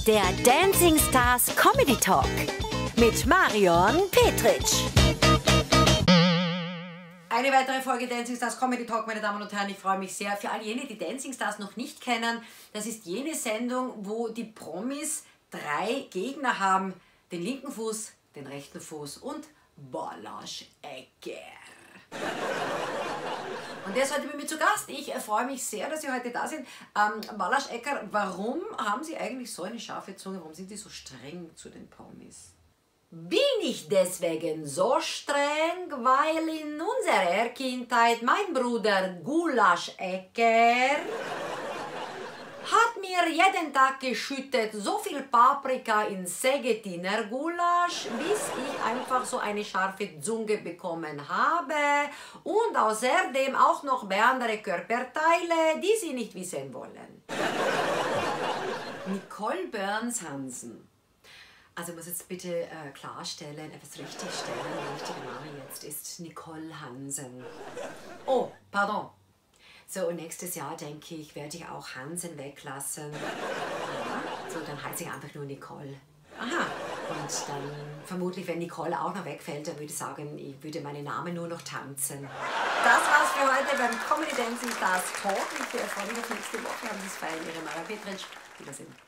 Der Dancing Stars Comedy Talk mit Marion Petritsch. Eine weitere Folge Dancing Stars Comedy Talk, meine Damen und Herren. Ich freue mich sehr. Für all jene, die Dancing Stars noch nicht kennen, das ist jene Sendung, wo die Promis 3 Gegner haben. Den linken Fuß, den rechten Fuß und Balázs Ecker. Und der ist heute bei mir zu Gast. Ich freue mich sehr, dass Sie heute da sind. Balázs Ecker, warum haben Sie eigentlich so eine scharfe Zunge? Warum sind Sie so streng zu den Promis? Bin ich deswegen so streng, weil in unserer Kindheit mein Bruder Gulasch Ecker hat mir jeden Tag geschüttet so viel Paprika in Segetiner Gulasch, bis ich einfach so eine scharfe Zunge bekommen habe und außerdem auch noch bei anderen Körperteile, die Sie nicht wissen wollen. Nicole Burns-Hansen. Also ich muss jetzt bitte klarstellen, etwas richtigstellen. Der richtige Name jetzt ist Nicole Hansen. Oh, pardon. So, und nächstes Jahr, denke ich, werde ich auch Hansen weglassen. Ja, so, dann heiße ich einfach nur Nicole. Aha. Und dann vermutlich, wenn Nicole auch noch wegfällt, dann würde ich sagen, ich würde meinen Namen nur noch tanzen. Das war's für heute beim Comedy Dancing Stars Talk. Ich freue mich auf nächste Woche. Haben Sie es feiern, Ihre Marion Petritsch. Wiedersehen.